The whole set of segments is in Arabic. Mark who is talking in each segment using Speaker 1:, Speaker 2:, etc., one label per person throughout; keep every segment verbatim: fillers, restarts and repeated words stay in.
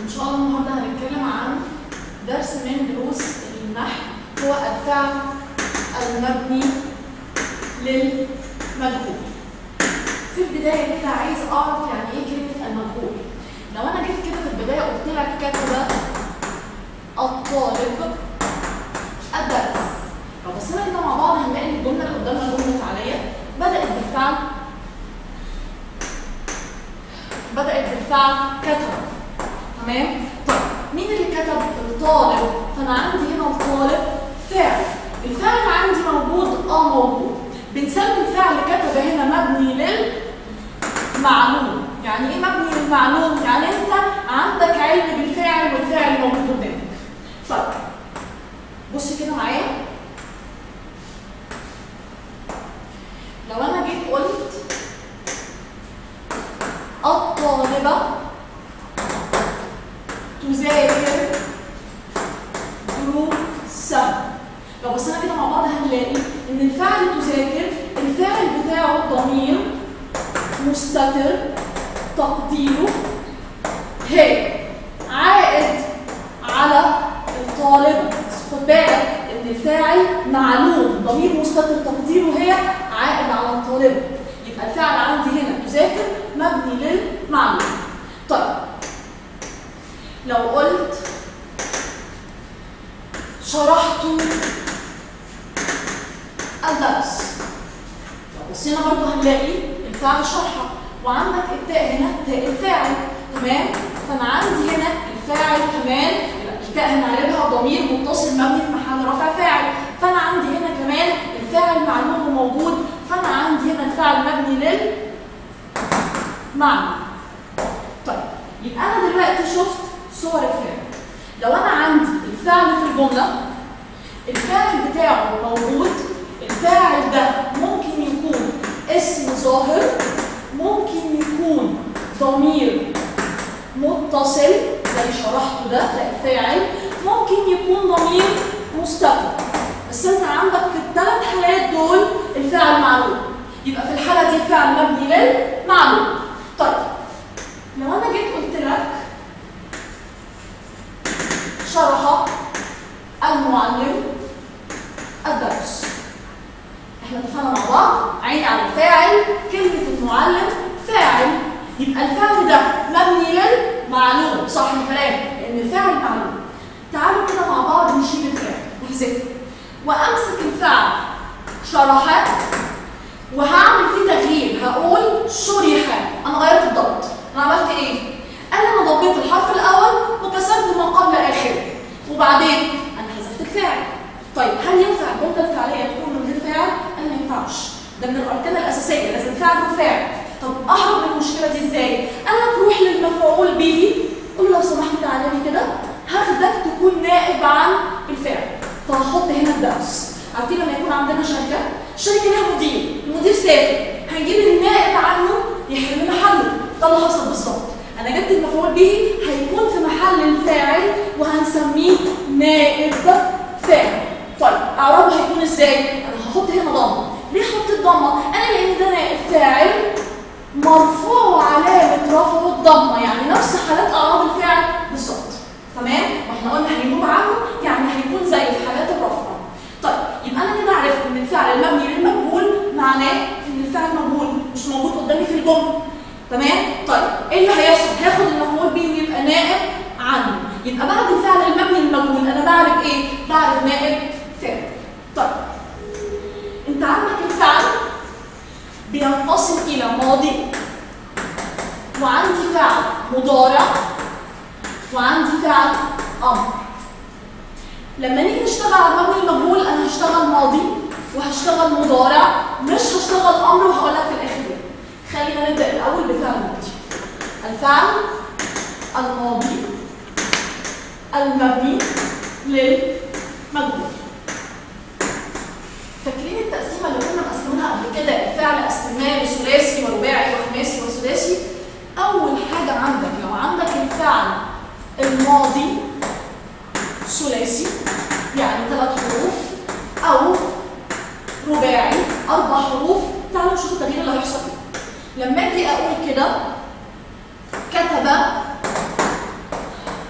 Speaker 1: ان شاء الله النهارده هنتكلم عن درس من دروس النحو، هو الفعل المبني للمجهول. في البدايه كده عايز اعرف يعني ايه كلمه المجهول. لو انا جيت كده في البدايه قلت لك كتب الطالب الدرس، لو بصينا كده مع بعض هنلاقي ان الجمله اللي قدامنا جمله فعليه بدات بالفعل بدات بالفعل كتب. تمام؟ طيب مين اللي كتب؟ الطالب. فانا عندي هنا الطالب فعل، الفعل عندي موجود؟ اه موجود. بنسمي الفعل كتب هنا مبني للمعلوم. يعني ايه مبني للمعلوم؟ يعني انت عندك علم بالفعل والفعل موجود قدامك. طيب بص كده معايا، لو انا جيت قلت الطالبة تذاكر دروسها، لو بصينا كده مع بعض هنلاقي ان الفعل تذاكر الفاعل بتاعه ضمير مستتر تقديره هي، عائد على الطالبة. خد بالك ان الفاعل معلوم ضمير مستتر تقديره هي، عائد على الطالبة. يبقى الفعل عندي هنا تذاكر مبني للمعلوم. طيب لو قلت شرحت الدرس، لو بصينا برضه هنلاقي الفعل شرحه، وعندك التاء هنا تاء الفاعل. تمام؟ فانا عندي هنا الفاعل كمان، التاء هنعربها ضمير متصل مبني في محل رفع فاعل، فانا عندي هنا كمان الفاعل معلوم وموجود، فانا عندي هنا الفعل مبني للمعنى. طيب يبقى انا دلوقتي شفت صور الفعل. لو انا عندي الفعل في الجمله الفاعل بتاعه موجود، الفاعل ده ممكن يكون اسم ظاهر، ممكن يكون ضمير متصل زي شرحته ده ده الفاعل، ممكن يكون ضمير مستتر. بس انت عندك في الثلاث حالات دول الفعل معلوم، يبقى في الحاله دي الفعل مبني للمعلوم. طيب لو انا جيت قلت لك شرح المعلم الدرس، احنا اتفقنا مع بعض عيني على الفاعل، كلمه المعلم فاعل، يبقى الفعل ده مبني للمعلوم. صح الكلام؟ لان الفاعل معلوم. تعالوا كده مع بعض نشيل الفعل نحذفه وامسك الفعل شرح وهعمل فيه تغيير، هقول شرح. انا غيرت الضبط، انا عملت ايه؟ انا ما ضبيت الحرف الاول وكسرت ما قبل اخره، وبعدين انا حذفت الفعل. طيب هل ينفع الجمله الفعليه تكون من غير فاعل؟ انا ما ينفعش، ده من الاركان الاساسيه، لازم فعل وفاعل. طب اهرب من المشكله دي ازاي؟ انا تروح للمفعول به قول له لو سمحت تعالى لي كده، هاخدك تكون نائب عن الفعل، فهحط هنا الدرس. عارفين لما يكون عندنا شركه، الشركه ليها مدير، المدير سافر، هنجيب النائب عنه يحل محله. ده اللي حصل بالظبط، انا جبت المفعول به هيكون في محل الفاعل وهنسميه نائب فاعل. طيب اعرابه هيكون ازاي؟ انا هحط هنا ضمه. ليه حطيت ضمه؟ انا لان ده نائب فاعل مرفوع وعلامه رفعه الضمه، يعني نفس حالات اعراب الفعل بالظبط. تمام؟ واحنا قلنا هينوب عنه يعني هيكون زي في حالات الرفع. طيب يبقى انا كده عرفت ان الفعل المبني للمجهول معناه ان الفعل مجهول مش موجود قدامي في الجمله. تمام؟ طيب ايه اللي هيحصل؟ هاخد المفعول به ويبقى نائب عنه. يبقى بعد الفعل المبني للمجهول انا بعرف ايه؟ بعرف نائب فاعل. طيب انت عندك الفعل بينقسم الى ماضي، وعندي فعل مضارع، وعندي فعل امر. لما نيجي نشتغل على المبني المجهول انا هشتغل ماضي وهشتغل مضارع، مش هشتغل امر وهقول لك في الاخر ايه. خلينا نبدا الاول بفعل الماضي. الفعل الماضي المبني للمجهول. فاكرين التقسيمه اللي كنا مقسمينها قبل كده؟ الفعل قسمناه لثلاثي ورباعي وخماسي وسداسي. اول حاجه عندك لو عندك الفعل الماضي ثلاثي يعني ثلاث حروف، او رباعي اربع حروف، تعالوا نشوف التغيير اللي هيحصل فيه. لما اجي اقول كده كتب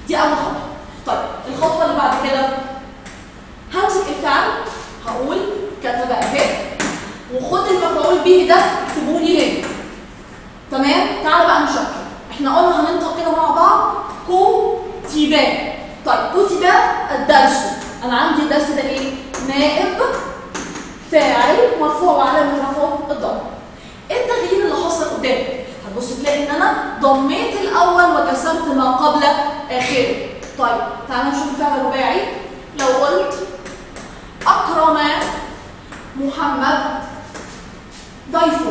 Speaker 1: دي اول خطوه. طيب الخطوه اللي بعد كده همسك الفعل هقول كتب اهي، وخد المفعول به ده اكتبوا لي هنا. تمام؟ تعالوا بقى نشكل. احنا قلنا هننطق كده مع بعض كتب. طيب كتب الدرس. انا عندي الدرس ده ايه؟ نائب فاعل مرفوع وعلامه رفعه الضمه. ايه التغيير اللي حصل قدامي؟ هتبص تلاقي ان انا ضميت الاول وكسرت ما قبل اخره. طيب تعالى نشوف الفعل الرباعي. لو قلت اكرم محمد ضيفه.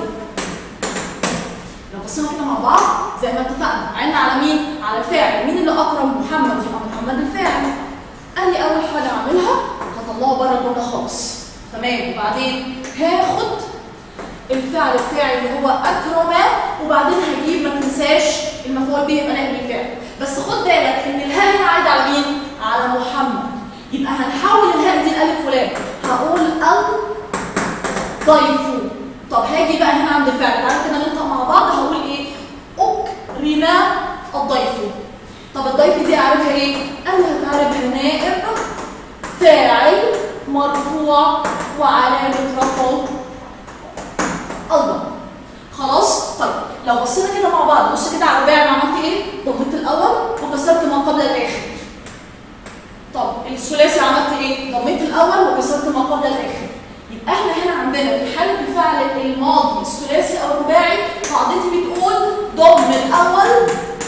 Speaker 1: لو بصينا كده مع بعض زي ما اتفقنا عنا على مين؟ على الفاعل. مين اللي اكرم محمد؟ يبقى محمد الفاعل. قال لي اول حاجه اعملها هطلعه بره الجمله خالص. تمام؟ وبعدين هاخد الفعل بتاعي اللي هو اكرم، وبعدين هجيب ما تنساش المفعول به يبقى نائب الفاعل. بس خد بالك ان الهاء هنا عايده على مين؟ على محمد. يبقى هنحول الهاء دي لالف ولام. هقول الضيف. طب هاجي بقى هنا عند الفعل. تعالوا كده ننطق مع بعض. هقول ايه؟ اكرم الضيف. طب الضيف دي اعرفها ايه؟ انا هتعرفها نائب فاعل مرفوع وعلامه رفعه الضمه. خلاص؟ طيب لو بصينا كده مع بعض، بص كده على الرباعي. انا عملت ايه؟ ضميت الاول وكسرت ما قبل الاخر. طب الثلاثي عملت ايه؟ ضميت الاول وكسرت ما قبل الاخر. يبقى احنا هنا عندنا في حاله الفعل الماضي الثلاثي او الرباعي قاعدتي بتقول ضم الاول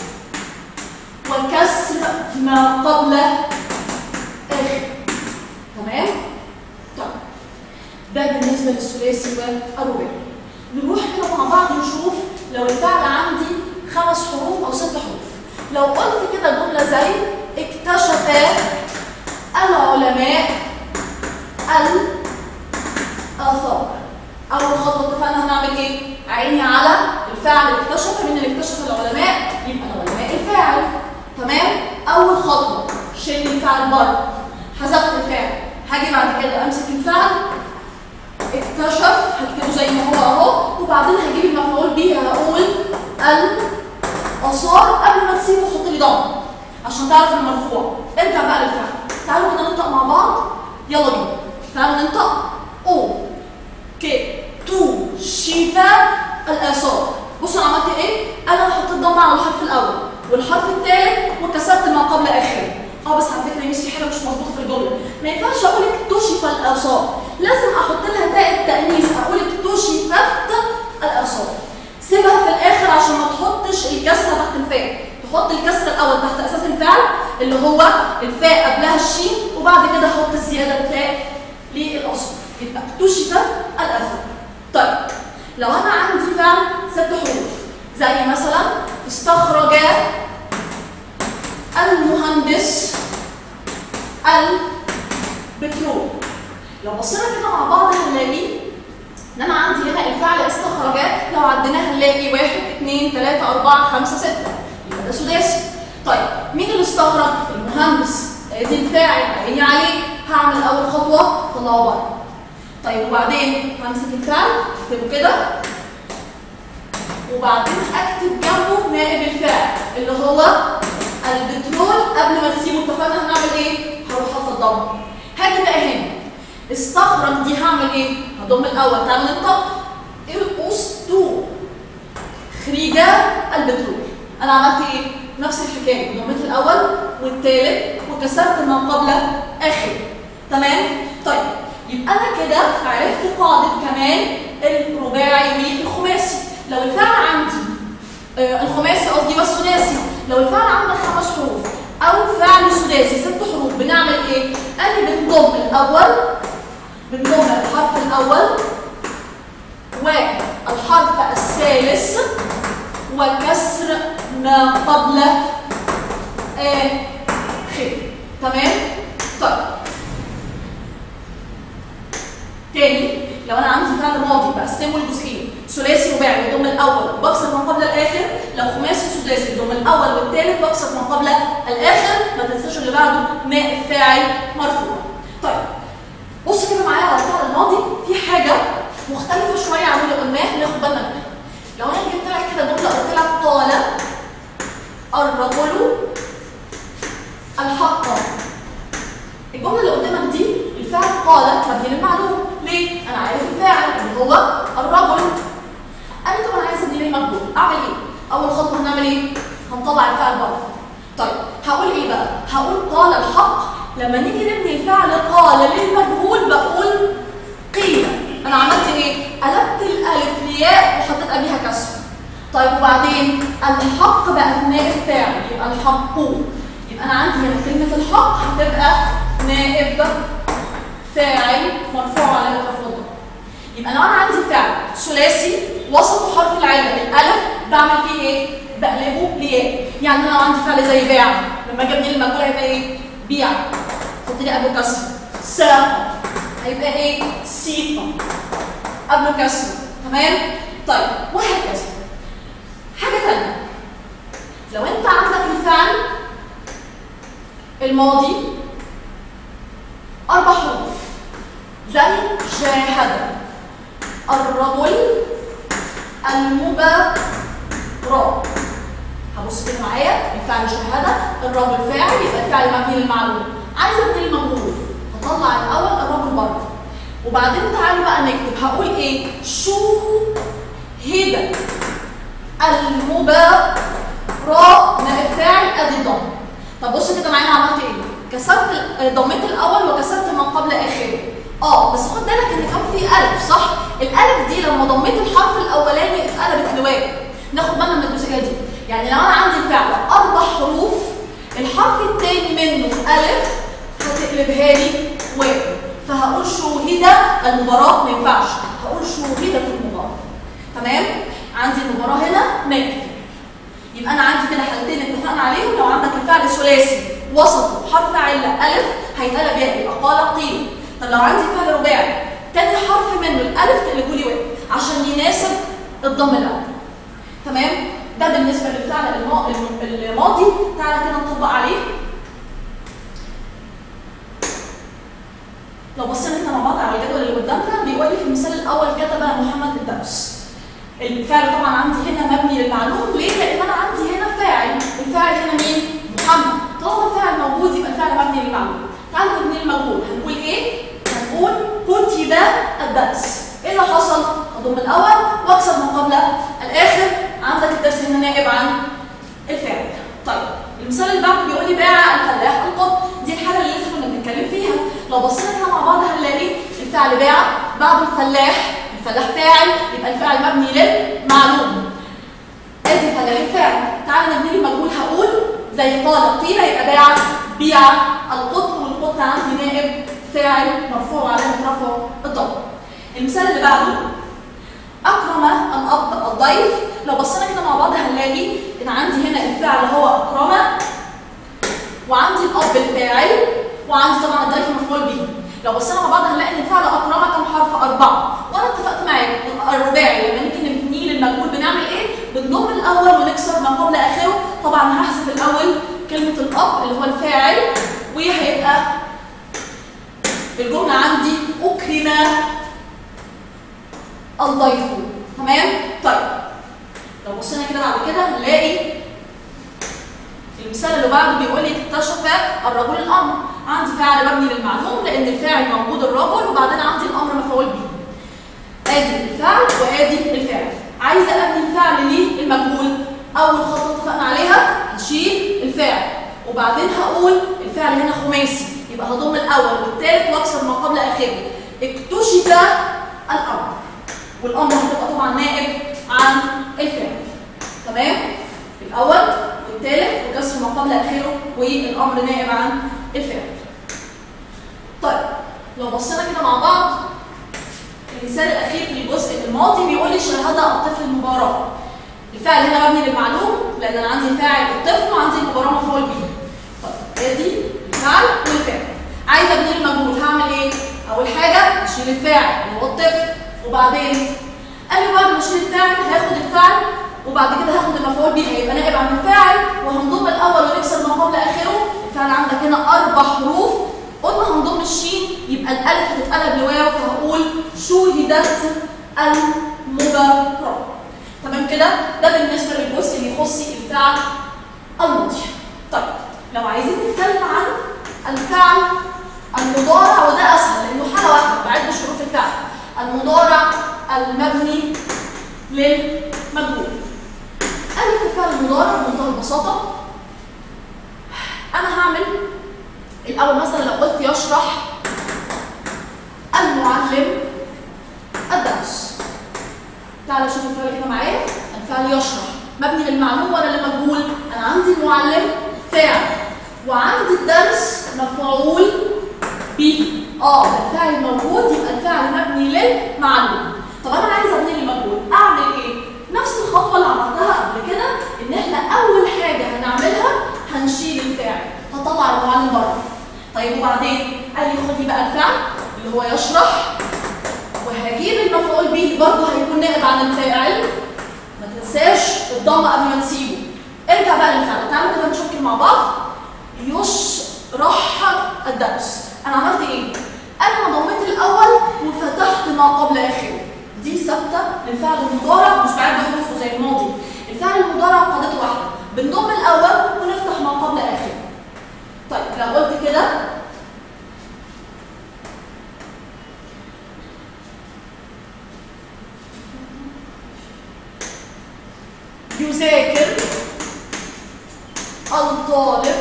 Speaker 1: وكسر ما قبل اخر. تمام؟ طيب ده بالنسبه للثلاثي والرباعي. نروح كده مع بعض نشوف لو الفعل عندي خمس حروف او ست حروف. لو قلت كده جمله زي اكتشف العلماء الاثار. اول خطوه اتفقنا هنعمل ايه؟ عيني على الفعل اكتشف. من اللي اكتشف العلماء يبقى العلماء الفاعل. تمام؟ اول خطوه شيل الفعل بره، حذفت الفعل. هاجي بعد كده امسك الفعل اكتشف هكتبه زي ما هو اهو، وبعدين هجيب المفعول به هقول الاثار. قبل ما تسيبه حط لي ضمه عشان تعرف المرفوع. ارجع بقى للفعل. تعالوا كده ننطق مع بعض. يلا بينا. تعالوا ننطق او كي تو شيفا الاثار. بصوا انا عملت ايه؟ انا حطيت ضمه على الحرف الاول والحرف الثالث وكسرت ما قبل اخره. اه بس على فكره يا ميس في حاجه مش مظبوطه في الجمله. ما ينفعش اقول اكتشف الاثار، لازم احط لها تاء التانيث. اقول اكتشفت الاثار. سيبها في الاخر عشان ما تحطش الكسره تحت الفاء. تحط الكسره الاول تحت اساس الفعل اللي هو الفاء قبلها الشين، وبعد كده احط الزياده التاء للاصل. يبقى اكتشف الاثار. طيب لو انا عندي فعل ست حروف زي مثلا استخرج المهندس البترول. لو بصينا كده مع بعض هنلاقي ان انا عندي هنا الفعل استخرج. لو عديناه هنلاقي واحد اثنين ثلاثة أربعة خمسة ستة. يبقى ده سداسي. طيب مين اللي استخرج؟ المهندس. ادي الفاعل عيني عليه. هعمل اول خطوه طلعه بره. طيب وبعدين همسك الفعل اكتبه كده، وبعدين اكتب جنبه نائب الفاعل اللي هو البترول. قبل ما تسيبه اتفقنا هنعمل ايه؟ هروح حاطه الضمه. هاجي بقى هنا استخرج دي هعمل ايه؟ هضم الاول. تعالوا ننطق الاسطو خريج البترول. انا عملت ايه؟ نفس الحكايه، ضميت الاول والثالث وكسرت ما قبل اخر. تمام؟ طيب يبقى انا كده عرفت قاعده كمان الرباعي والخماسي. لو الفعل عندي آه الخماسي قصدي والثلاثي، لو الفعل عندك خمس حروف او فعل سداسي ست حروف بنعمل ايه؟ قال لي بنضم الاول، بنضم الحرف الاول والحرف الثالث وكسر ما قبل اخر. تمام؟ طيب تاني، لو انا عندي فعل ماضي بقسمه لجزئين، ثلاثي رباعي بضم الاول وبكسر ما قبل الاخر. لو خماسي سداسي بضم الاول والثالث وبكسر ما قبل الاخر. ما تنساش اللي بعده نائب فاعل مرفوع. طيب بص كده معايا على الفعل الماضي، في حاجه مختلفه شويه عن اللي قلناه ناخد بالنا منها. لو انا جبت لك كده جمله قلت لك طال الرجل الصغير. لو بصينا كده مع بعض هنلاقي ان الفعل الماضي بقسمه لجزئين، ثلاثي رباعي بضم الاول وبكسر ما قبل الاخر. قال مبني للمعلوم. ليه؟ انا عارف الفاعل اللي هو الرجل. قال لي طب انا عايز ابني للمجهول، اعمل ايه؟ اول خطوه هنعمل ايه؟ هنطلع الفعل بره. طيب هقول ايه بقى؟ هقول قال الحق. لما نيجي نبني الفعل قال للمجهول بقول قيل. انا عملت ايه؟ قلبت الالف لياء وحطيت قبلها كسر. طيب وبعدين الحق بقت نائب فاعل، يبقى الحق. يبقى انا عندي هنا كلمه الحق هتبقى نائب فاعل مرفوع علامه رفعه. يبقى لو انا عندي فعل ثلاثي وسطه حرف العله الالف بعمل فيه ايه؟ بقلبه لياء. يعني انا لو عندي فعل زي باع لما اجي ابني المجهول هيبقى ايه؟ بيع، حط لي قبله كسر. ساق هيبقى ايه؟ سيقه قبله كسر. تمام؟ طيب وهكذا. حاجه ثانيه، لو انت عندك الفعل الماضي اربع حروف زي شاهد، الرجل، المباراه. هبص كده معايا، الفعل شاهد، الرجل فاعل يبقى الفعل مبني للمعلوم. عايزه ابني المجهول، هطلع الاول الرجل بره. وبعدين تعالوا بقى نكتب، هقول ايه؟ شوهد المباراه نائب فاعل ادي الضم. طب بص كده معايا انا عملت ايه؟ كسرت ضميت الاول وكسرت ما قبل اخره. اه بس خد بالك ان كان في الف، صح؟ الالف دي لما ضميت الحرف الاولاني اتقلبت لواو. ناخد بالنا من الجزئيه دي. يعني لو انا عندي الفعل اربع حروف الحرف الثاني منه الف هتقلبها لي واو. فهقول شوهد المباراه، ما ينفعش، هقول شوهدت المباراه. تمام؟ عندي المباراه هنا نائب. يبقى انا عندي كده حالتين اتفقنا عليهم. لو عندك الفعل ثلاثي وسطه حرف عله الف هيتقلب ياء يبقى قال قيل. طب لو عندي فعل رباعي تاني حرف منه الالف تقلبه لي واو عشان يناسب الضم الاول. تمام؟ ده بالنسبه للفعل الماضي. تعالى كده نطبق عليه. لو بصينا احنا مع بعض على الجدول اللي قدامنا بيقول لي في المثال الاول كتب محمد الدرس. الفعل طبعا عندي هنا مبني للمعلوم. ليه؟ لان انا عندي هنا فاعل، الفاعل هنا مين؟ محمد. طالما الفاعل موجود يبقى الفعل مبني للمعلوم. تعالوا نبني المجهول، هنقول ايه؟ هنقول كتب الدرس. ايه اللي حصل؟ اضم الاول واكسر ما قبل الاخر. عندك الدرس هنا نائب عن الفاعل. طيب المثال اللي بعده بيقول لي باع الفلاح القط. دي الحاله اللي لسه كنا بنتكلم فيها. لو بصينا كده مع بعض هنلاقي الفعل باع بعد الفلاح، الفلاح فاعل يبقى الفعل مبني للمعلوم. ادي الفلاح الفاعل. تعالى نبني المجهول، هقول زي قال قيل يبقى باع بيع القط، والقط عندي نائب فاعل مرفوع علامه رفعه الضم. المثال اللي بعده اكرم الاب الضيف. لو بصينا كده مع بعض هنلاقي ان عندي هنا الفعل هو اكرم، وعندي الاب الفاعل، وعندي طبعا الضيف مفعول به. لو بصينا مع بعض هنلاقي ان الفعل اكرم كم حرف؟ اربعه. وانا اتفقت معاك الرباعي لما نيجي نبنيه للمجهول بنعمل ايه؟ بنضم الاول ونكسر ما قبل اخره. طبعا هحذف الاول كلمه الاب اللي هو الفاعل، وهيبقى الجمله عندي اكرم الضيف. تمام؟ طيب لو بصينا كده بعد كده هنلاقي المثال اللي بعده بيقول لي اكتشف الرجل الامر. عندي فعل مبني للمعلوم لان الفاعل موجود الرجل، وبعدين عندي الامر مفعول به. ادي الفعل وادي الفاعل. عايزه ابني الفعل للمجهول. اول خطوه اتفقنا عليها هشيل الفاعل، وبعدين هقول الفعل هنا خماسي يبقى هضم الاول والثالث واكسر ما قبل اخره. اكتشف الامر، والامر هتبقى طبعا نائب عن الفعل. تمام؟ الاول والثالث وكسر ما قبل اخره، والامر نائب عن الفعل. طيب لو بصينا كده مع بعض المثال الاخير في الجزء الماضي بيقول لي شاهد الطفل المباراه. الفعل هنا مبني للمعلوم لان انا عندي فاعل الطفل وعندي المباراه مفعول به. طيب ادي الفعل والفعل. عايزه ابني المجهول هعمل ايه؟ اول حاجه اشيل الفاعل اللي هو الطفل، وبعدين قال لي بعد ما اشيل الفاعل هاخد الفعل وبعد كده هاخد المفعول به هيبقى نائب عن الفاعل، وهنضم الاول ونكسر ما قبل اخره. الفعل عندك هنا اربع حروف، قلنا هنضم الشين يبقى الالف هتتقلب لواو، فهقول شوهدت المباراه. تمام كده؟ ده بالنسبه للجزء اللي يخص الفعل الماضي. طيب لو عايزين نتكلم عن الفعل المضارع، وده اسهل لانه حاله واحده ما بعدش حروف الفعل. المضارع المبني للمجهول. الف الفعل المضارع بمنتهى البساطه. انا هعمل الاول مثلا لو قلت يشرح المعلم الدرس. تعالى شوف الفعل كده معايا. الفعل يشرح مبني للمعلوم ولا للمجهول؟ انا عندي المعلم فاعل وعندي الدرس مفعول به. اه الفاعل موجود يبقى الفاعل مبني للمعلوم. طب انا عايزه ابني للمجهول، اعمل ايه؟ نفس الخطوه اللي عملتها قبل كده، ان احنا اول حاجه هنعملها هنشيل الفاعل، هطلع المعلم بره. طيب وبعدين قال لي خدي بقى الفعل اللي هو يشرح، وهجيب المفعول به برضه هيكون نائب عن الفاعل. ما تنساش الضمه قبل ما تسيبه. ارجع بقى للفعل، تعالوا كده نشكل مع بعض. يشرح الدرس. انا عملت ايه؟ انا ضميت الاول وفتحت ما قبل اخره. دي ثابته للفعل المضارع، مش بعد حروفه زي الماضي. الفعل المضارع قاعدته واحده، بنضم الاول ونفتح ما قبل اخره. طيب لو قلت كده يذاكر الطالب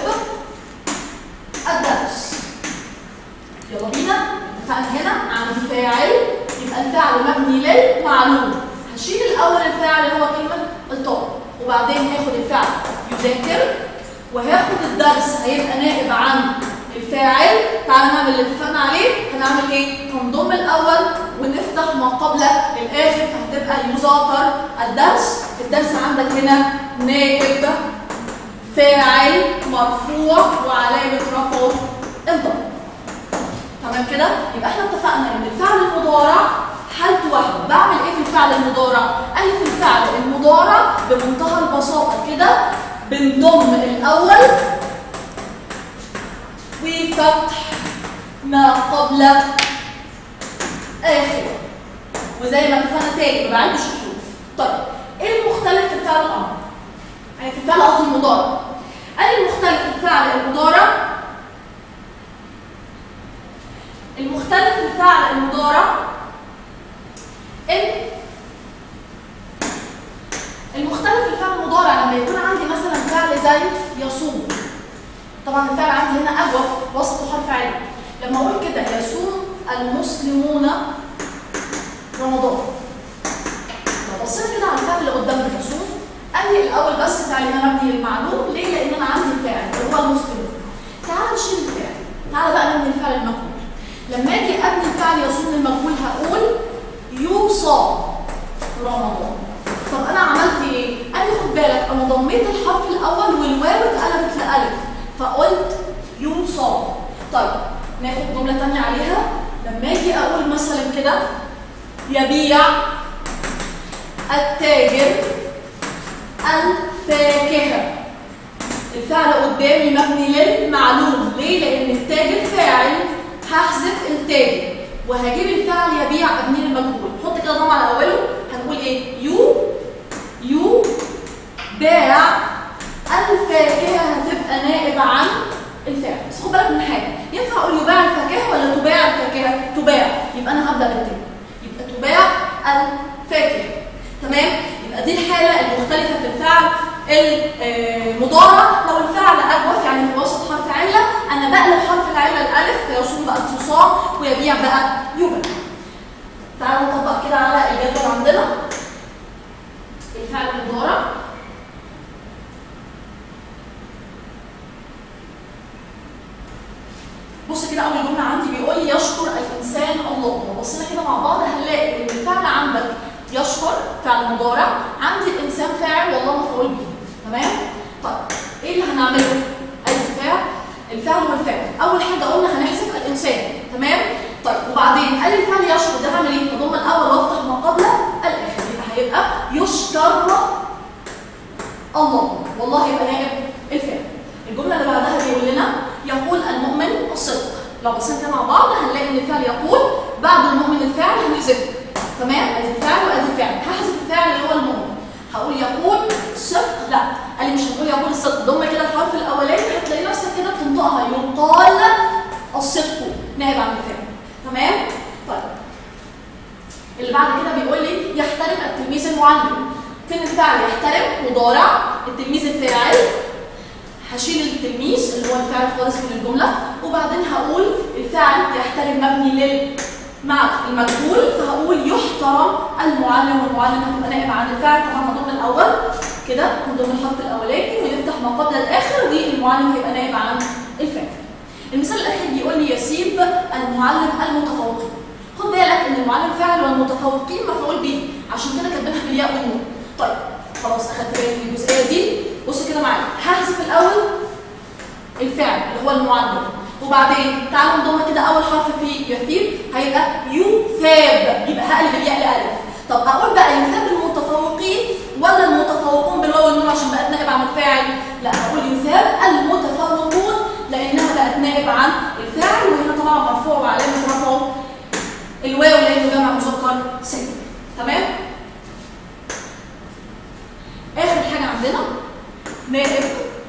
Speaker 1: الدرس. يلا بينا. اتفقنا هنا عندي فاعل يبقى الفعل مبني للمعلوم. هشيل الاول الفاعل اللي هو كلمه الطالب، وبعدين هاخد الفعل يذاكر وهاخد الدرس هيبقى نائب عن الفاعل. تعالى نعمل اللي اتفقنا عليه. هنعمل ايه؟ هنضم الاول ونفتح ما قبل الاخر، فهتبقى يذاكر الدرس. الدرس عندك هنا نائب فاعل مرفوع وعلامه رفعه الضم. تمام كده؟ يبقى احنا اتفقنا ان الفعل المضارع حالته واحده. بعمل ايه في الفعل المضارع؟ قال لي في الفعل المضارع بمنتهى البساطه كده بنضم الاول وفتح ما قبل اخر، وزي ما اتفقنا تاني ما بعدش الحروف. طيب ايه المختلف في الفعل الامر؟ يعني في الفعل قصدي المضارع. قال لي المختلف في الفعل المضارع المختلف في الفعل المضارع ان المختلف في الفعل المضارع لما يكون عندي مثلا فعل زي يصوم. طبعا الفعل عندي هنا اجوف وسط حرف عين. لما اقول كده يصوم المسلمون رمضان، لو بصيت كده على الفعل اللي قدامنا يصوم، قال لي الاول بس فعل هنا مبني للمعلوم. ليه؟ لان انا عندي الفاعل اللي هو المسلمون. تعال نشيل الفعل، تعال بقى نبني الفعل المجهول. لما اجي ابني الفعل يصوم المجهول هقول يصام رمضان. طب انا عملت ايه؟ قال لي خد بالك انا ضميت الحرف الاول والواو اتقلبت لالف، فقلت يصام. طيب ناخد جمله ثانيه عليها. لما اجي اقول مثلا كده يبيع التاجر الفاكهه، الفعل قدامي مبني للمعلوم. ليه؟ لان التاجر فاعل، هحذف التاجر وهجيب الفعل يبيع ابني للمجهول. حط كده ضم على اوله. هنقول ايه؟ يو يو باع الفاكهه، هتبقى نائب عن الفاعل. بس خد بالك من حاجه، ينفع اقول يباع الفاكهه ولا تباع الفاكهه؟ تباع، يبقى انا هبدا بالتاني، يبقى تباع الفاكهه. تمام؟ يبقى دي الحاله المختلفه في الفعل المضارع. لو الفعل اجوف يعني في وسط حرف عله، انا بقلب حرف العله الالف فيصوم بقى تصام، ويبيع بقى يباع. تعالوا نطبق كده على الجدول عندنا الفعل المضارع. بص كده اول جمله عندي بيقول لي يشكر الانسان الله. لو بصينا كده مع بعض هنلاقي ان الفعل عندك يشكر فعل مضارع، عندي الانسان فاعل والله مفعول به. تمام؟ طيب ايه اللي هنعمله؟ ادي الفعل الفعل والفاعل. اول حاجه قلنا هنحذف الانسان. تمام؟ طيب وبعدين قال لي الفعل يشكر ده هعمل ايه؟ هضم الاول وافتح ما قبل الاخر، يبقى هيبقى يشكر الله، والله يبقى نائب الفعل. الجمله اللي بعدها بيقول لنا يقول المؤمن الصدق. لو بصينا كده مع بعض هنلاقي ان الفعل يقول بعد المؤمن الفعل هنحذفه. تمام؟ ادي الفعل وادي الفعل. هحذف الفعل اللي هو المؤمن، هقول يقول صدق. لا، قال لي مش هنقول يقول الصدق، ضم كده الحرف الاولاني هتلاقي نفسك كده بتنطقها يقال الصدق نائب عن الفاعل. تمام؟ طيب اللي بعد كده بيقول لي يحترم التلميذ المعلم. فين الفعل يحترم؟ مضارع، التلميذ الفاعل، هشيل التلميذ اللي هو الفعل خالص من الجمله، وبعدين هقول الفعل يحترم مبني لل مع المجهول، فهقول يحترم المعلم، والمعلم هتبقى نائب عن الفعل. طبعا هضم الاول كده من ضمن الحرف الاولاني ونفتح ما قبل الاخر، والمعلم هيبقى نائب عن الفعل. المثال الاخير بيقول لي يسيب المعلم المتفوقين. خد بالك ان المعلم فاعل والمتفوقين مفعول به، عشان كده كاتبينها بالياء والنون. طيب خلاص اخدت بالي من الجزئيه دي. بص كده معايا، هحذف الاول الفعل اللي هو المعلم، وبعدين تعالوا نضم كده اول حرف في يثيب هيبقى يثاب، يبقى هقلب الياء لالف. طب اقول بقى يثاب المتفوقين ولا المتفوقون بالواو والنون عشان بقت نائب عن الفاعل؟ لا، هقول يثاب المتفوقون لانها بقت نائب عن الفاعل، وهنا طبعا مرفوع وعلامه رفعه الواو لانه جمع مذكر سالم. تمام؟ اخر حاجه عندنا نائب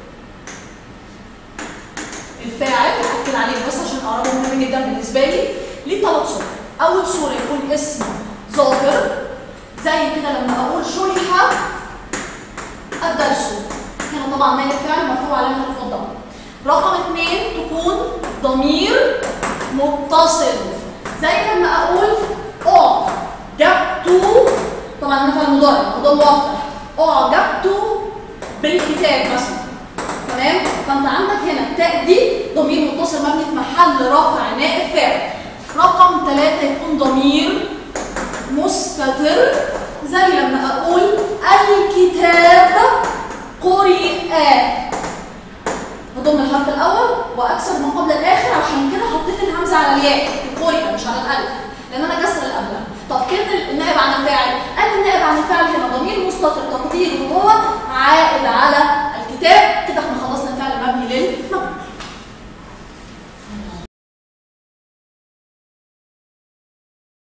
Speaker 1: الفاعل، هاكد عليه بس عشان اقربه مهم جدا بالنسبه لي. ليه ثلاث صور. اول صوره يكون اسم ظاهر زي كده لما اقول شرح الدرس، هنا طبعا نائب فاعل مرفوع علامه رفع الضمه. رقم اثنين تكون ضمير متصل زي لما اقول اعجبت، طبعا انا فاهم مضارع وده موضح، اعجبت بالكتاب مثلا. تمام؟ فانت عندك هنا التاء دي ضمير متصل مبني في محل رفع نائب فاعل. رقم ثلاثة يكون ضمير مستتر زي لما اقول الكتاب قرئ، هضم الحرف الاول واكسر ما قبل الاخر، عشان كده حطيت الهمزه على الياء في قرئ مش على الالف لان انا كسر اللي قبلها. طب كلمه النائب عن الفاعل، قال النائب عن الفاعل هنا ضمير مستتر تقديره هو عائد